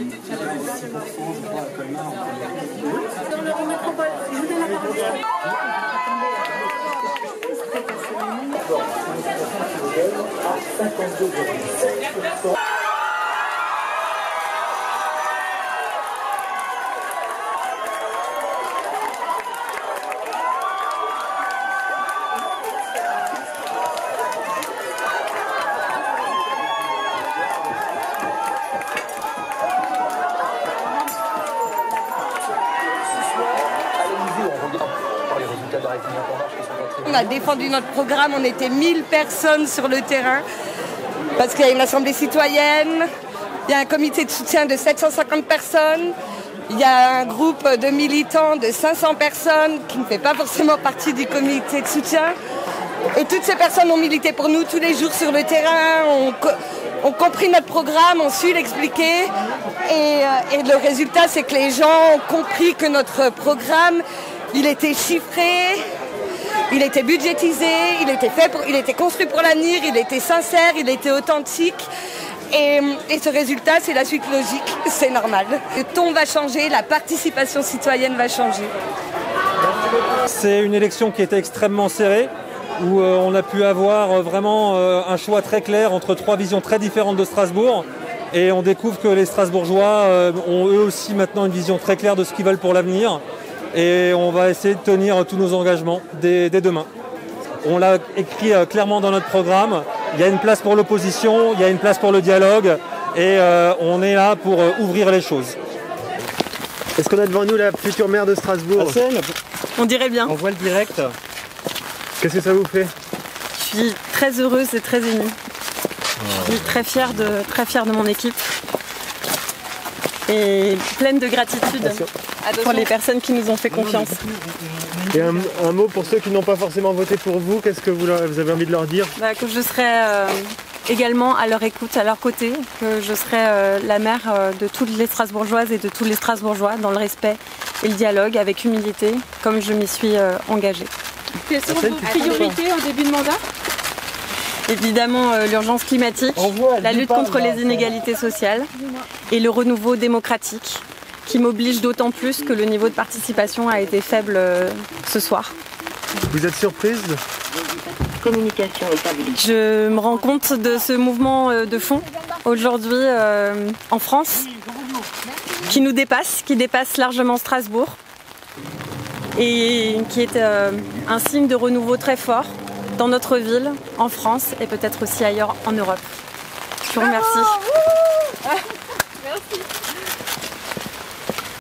On a défendu notre programme, on était 1000 personnes sur le terrain parce qu'il y a une assemblée citoyenne, il y a un comité de soutien de 750 personnes, il y a un groupe de militants de 500 personnes qui ne fait pas forcément partie du comité de soutien. Et toutes ces personnes ont milité pour nous tous les jours sur le terrain, ont compris notre programme, ont su l'expliquer. Et le résultat, c'est que les gens ont compris que notre programme, il était chiffré, il était budgétisé, il était construit pour l'avenir, il était sincère, il était authentique. Et ce résultat, c'est la suite logique, c'est normal. Le ton va changer, la participation citoyenne va changer. C'est une élection qui était extrêmement serrée, où on a pu avoir vraiment un choix très clair entre trois visions très différentes de Strasbourg. Et on découvre que les Strasbourgeois ont eux aussi maintenant une vision très claire de ce qu'ils veulent pour l'avenir. Et on va essayer de tenir tous nos engagements dès demain. On l'a écrit clairement dans notre programme. Il y a une place pour l'opposition, il y a une place pour le dialogue et on est là pour ouvrir les choses. Est-ce qu'on a devant nous la future maire de Strasbourg? On dirait bien. On voit le direct. Qu'est-ce que ça vous fait? Je suis très heureuse et très émue. Je suis très fière de mon équipe et pleine de gratitude pour les personnes qui nous ont fait confiance. Et un mot pour ceux qui n'ont pas forcément voté pour vous, qu'est-ce que vous avez envie de leur dire? Que je serai également à leur écoute, à leur côté, que je serai la mère de toutes les Strasbourgeoises et de tous les Strasbourgeois dans le respect et le dialogue avec humilité, comme je m'y suis engagée. Quelles sont vos priorités en début de mandat? Évidemment, l'urgence climatique, la lutte contre les inégalités sociales et le renouveau démocratique qui m'oblige d'autant plus que le niveau de participation a été faible ce soir. Vous êtes surprise? Communication établie. Je me rends compte de ce mouvement de fond aujourd'hui en France qui nous dépasse, qui dépasse largement Strasbourg et qui est un signe de renouveau très fort dans notre ville, en France et peut-être aussi ailleurs en Europe. Je vous remercie.